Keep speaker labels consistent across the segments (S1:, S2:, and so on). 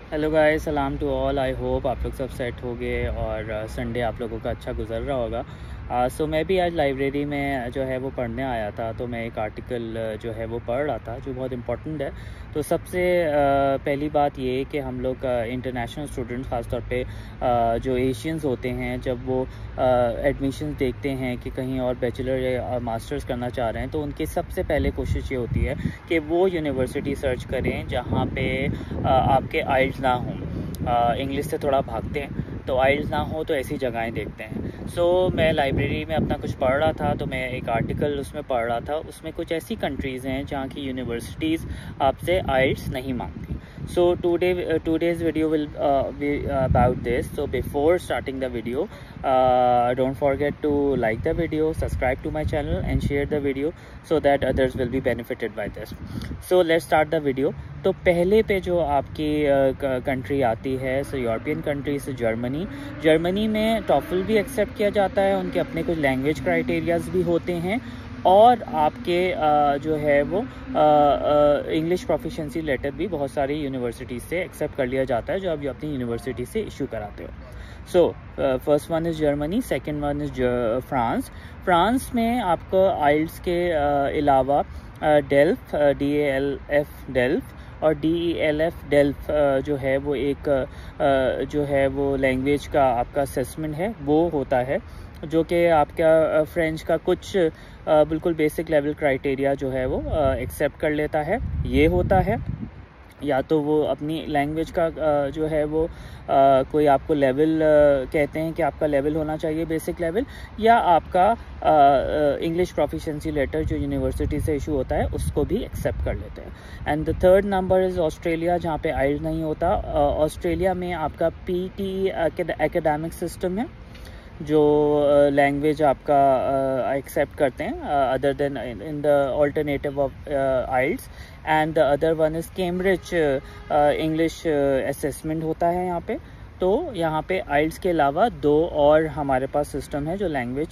S1: Hello guys, सलाम to all. I hope आप लोग सब सेट हो गए और संडे आप लोगों का अच्छा गुजर रहा होगा। सो मैं भी आज लाइब्रेरी में जो है वो पढ़ने आया था, तो मैं एक आर्टिकल जो है वो पढ़ रहा था जो बहुत इम्पोर्टेंट है। तो सबसे पहली बात ये कि हम लोग इंटरनेशनल स्टूडेंट्स ख़ासतौर पे जो एशियंस होते हैं, जब वो एडमिशन्स देखते हैं कि कहीं और बैचलर या मास्टर्स करना चाह रहे हैं, तो उनकी सबसे पहले कोशिश ये होती है कि वो यूनिवर्सिटी सर्च करें जहाँ पे आपके आइल्स ना हों। इंग्लिश से थोड़ा भागते हैं, तो आइल्स ना हो तो ऐसी जगहें देखते हैं। सो मैं लाइब्रेरी में अपना कुछ पढ़ रहा था, तो मैं एक आर्टिकल उसमें पढ़ रहा था। उसमें कुछ ऐसी कंट्रीज़ हैं जहाँ की यूनिवर्सिटीज़ आपसे आइल्स नहीं मांगती। So today's video will be about this. So before starting the video, don't forget to like the video, subscribe to my channel and share the video so that others will be benefited by this. So let's start the video. तो पहले पे जो आपकी country आती है, so European country से Germany में TOEFL भी एक्सेप्ट किया जाता है। उनके अपने कुछ लैंग्वेज क्राइटेरियाज भी होते हैं और आपके जो है वो इंग्लिश प्रोफिशिएंसी लेटर भी बहुत सारी यूनिवर्सिटी से एक्सेप्ट कर लिया जाता है जो आप अपनी यूनिवर्सिटी से इशू कराते हो। So first one is Germany, second one is France में आपको आइल्स के अलावा डेल्फ, DALF डेल्फ और DELF डेल्फ जो है वो एक जो है वो लैंग्वेज का आपका असेसमेंट है, वो होता है जो कि आपका फ्रेंच का कुछ बिल्कुल बेसिक लेवल क्राइटेरिया जो है वो एक्सेप्ट कर लेता है। ये होता है या तो वो अपनी लैंग्वेज का जो है वो कोई आपको लेवल कहते हैं कि आपका लेवल होना चाहिए बेसिक लेवल, या आपका इंग्लिश प्रोफिशिएंसी लेटर जो यूनिवर्सिटी से इशू होता है उसको भी एक्सेप्ट कर लेते हैं। And the third number is Australia, जहाँ पे आइल्स नहीं होता। ऑस्ट्रेलिया में आपका PTE एकेडमिक सिस्टम है जो लैंग्वेज आपका एक्सेप्ट करते हैं other than in the alternative of IELTS. And the other one is Cambridge English assessment होता है यहाँ पे। तो यहाँ पे आइल्स के अलावा दो और हमारे पास सिस्टम है जो लैंग्वेज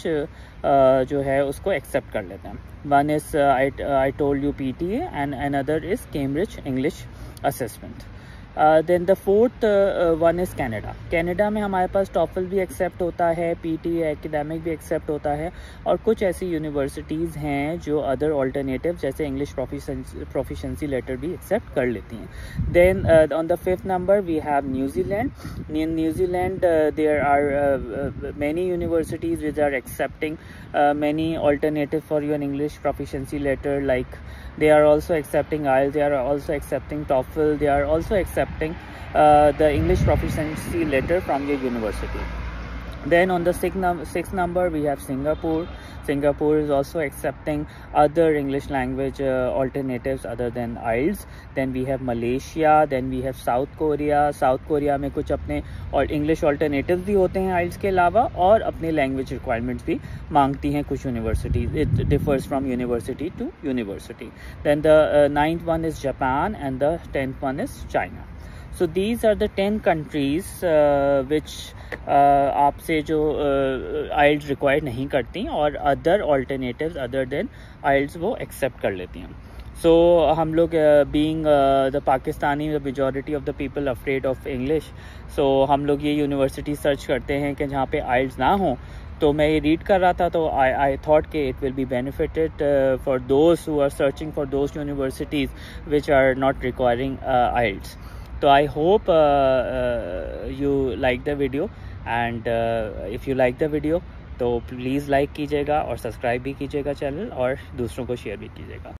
S1: जो है उसको एक्सेप्ट कर लेते हैं। One is I told you PTA and another is Cambridge English assessment. Then the fourth one is Canada में हमारे पास टॉफल भी एक्सेप्ट होता है, PTE एकेडमिक भी एक्सेप्ट होता है, और कुछ ऐसी यूनिवर्सिटीज़ हैं जो अदर ऑल्टरनेटिव जैसे इंग्लिश प्रोफिशिएंसी लेटर भी एक्सेप्ट कर लेती हैं। Then on the fifth number we have New Zealand. New Zealand there are many universities which are accepting many alternative for your English proficiency letter, like they are also accepting IELTS, they are also accepting TOEFL, they are also accepting the English proficiency letter from your university. Then on the sixth number we have Singapore. Singapore is also accepting other English language alternatives other than IELTS. Then we have Malaysia. Then we have South Korea. South Korea में कुछ अपने और English alternatives भी होते हैं IELTS के अलावा, और अपने language requirements भी मांगती हैं कुछ universities. It differs from university to university. Then the ninth one is Japan and the 10th one is China. So these are the 10 countries which आपसे जो IELTS रिक्वायर्ड नहीं करती और other alternatives other than IELTS वो accept कर लेती हैं। So हम लोग being the Pakistani, the majority of the people afraid of English, so हम लोग ये यूनिवर्सिटी सर्च करते हैं कि जहाँ पे IELTS ना हो। तो मैं ये रीड कर रहा था, तो आई थॉट कि it will be benefited for those who are searching for those universities which are not requiring IELTS. तो I hope you like the video, and if you like the video तो please like कीजिएगा और subscribe भी कीजिएगा channel, और दूसरों को share भी कीजिएगा।